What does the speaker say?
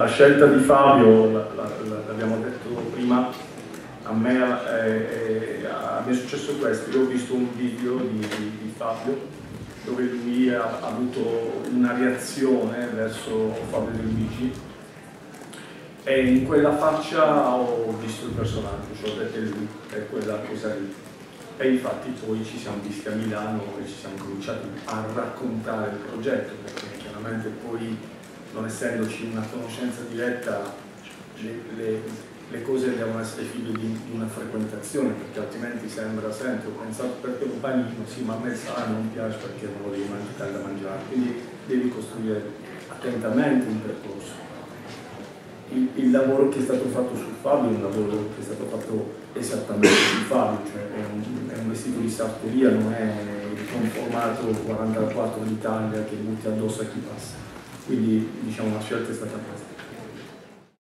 la scelta di Fabio, l'abbiamo detto prima, a me è successo questo. Io ho visto un video di Fabio dove lui ha avuto una reazione verso Fabio De Luigi e in quella faccia ho visto il personaggio, cioè ho detto lui, è quella cosa lì. E infatti poi ci siamo visti a Milano e ci siamo cominciati a raccontare il progetto, perché chiaramente poi, non essendoci una conoscenza diretta, le cose devono essere figlie di una frequentazione, perché altrimenti sembra sempre, ho pensato perché lo panino, sì, ma a me il salame non piace perché non lo devi mangiare da mangiare, quindi devi costruire attentamente un percorso. Il lavoro che è stato fatto su Fabio è un lavoro che è stato fatto esattamente su Fabio, cioè è un vestito di sartoria, non è il conformato 44 d'Italia che butti addosso a chi passa. Quindi diciamo la scelta è stata questa.